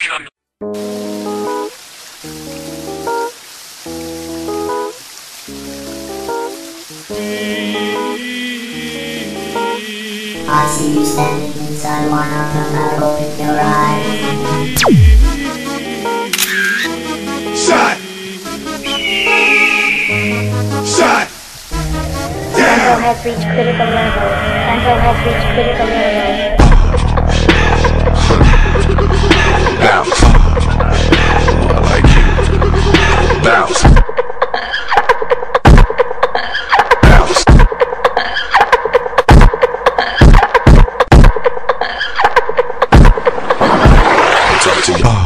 Production. I see you standing inside one of them, I open your eyes. Shot! Shot! Central has reached critical level. Central has reached critical level. Bounce. Oh, I like you. Bounce. Bounce. Talk to you.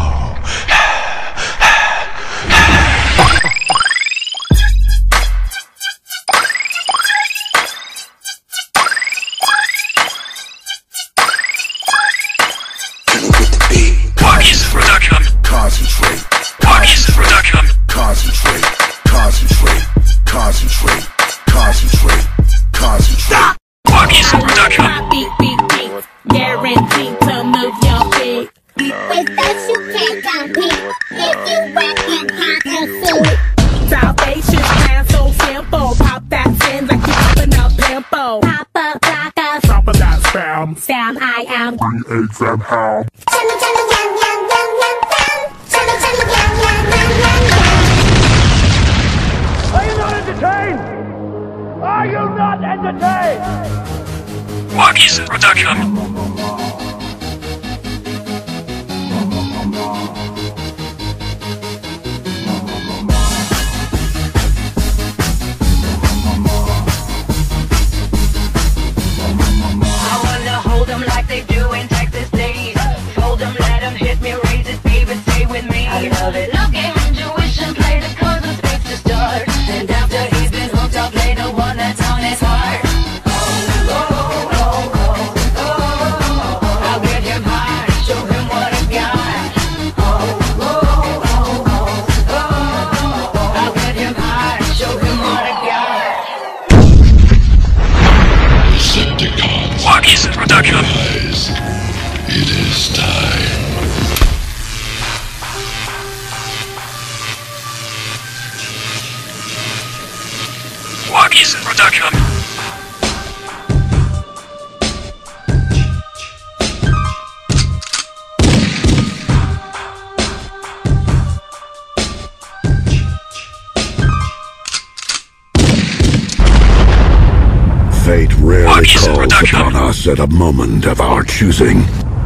Concentrate. Stop! Marcus Production. Beat, beat, beat. Guaranteed to move your feet. With this you can't compete. If you rap and counterfeit. Salvation plan so simple. Pop that sin like you popping a pimple. Pop up like a Top of that spam. Sam, I am. 3 eggs and ham. Chummy, chummy, yum, yum, yum, yum, yum. Chummy, chummy, yum, yum, yum, yum, yum. Are you not entertained? Are you not entertained? Marcus Production. I wanna hold them like they do in Texas, please. Fold them, let them hit me, raise it, baby, stay with me. I love it. Love game, intuition, play the cards and space to start. And after he's been hooked, I'll play the one that's on his heart. I'll get him high, show him what I got. I'll get him high, show him what I got. Decepticons. Marcus Production. Rise. It is time. Marcus Production. Fate rarely Marcus calls Production. upon us at a moment of our choosing.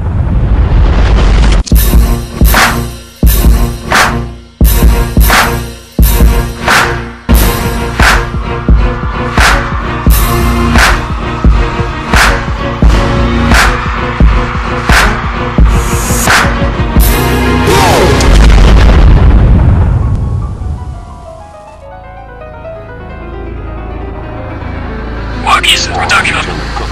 Marcus Production.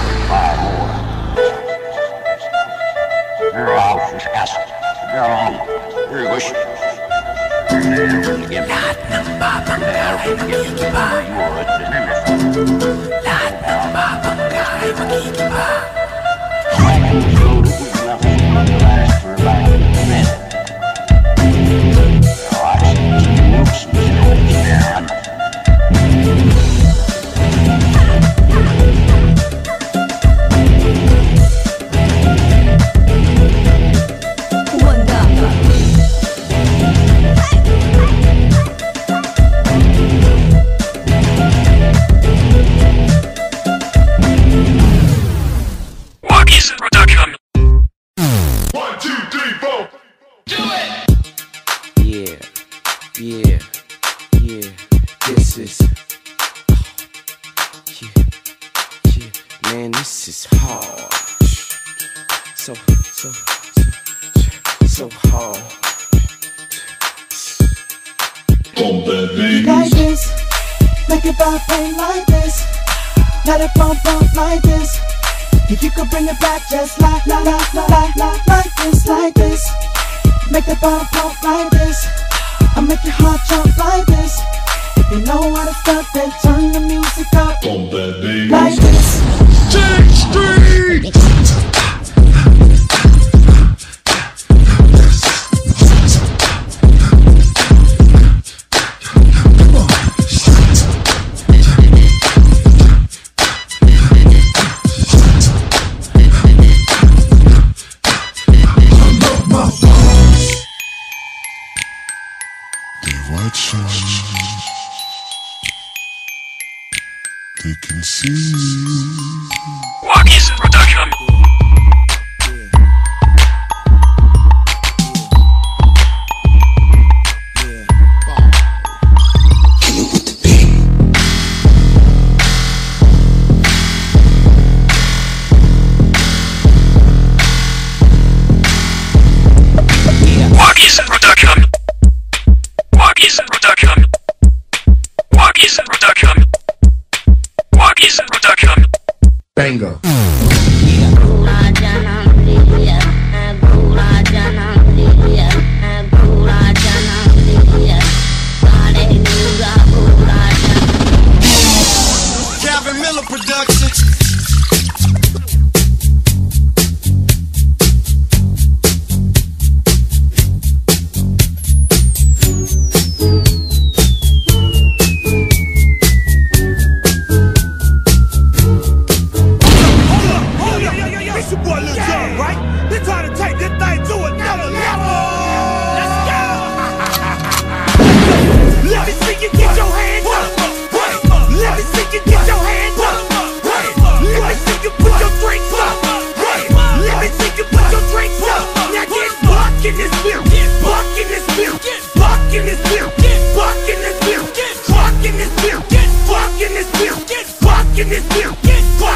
Marcus Production. 1, 2, 3, 4. Yeah, this is, man, this is hard, so hard. Like this, make it vibrate like this, let it bump like this. If you could bring it back just like this, make the bump like this. I make your heart jump like this. If you know how to stop, then turn the music up. Like this. Street! watching. They can see you. Walkies Production. Walkies Production. Walkies Production. Walkies Production. Walkies Production. Banger. Calvin Miller Production.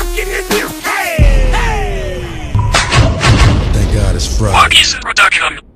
Thank God it's Friday. Walkies Production.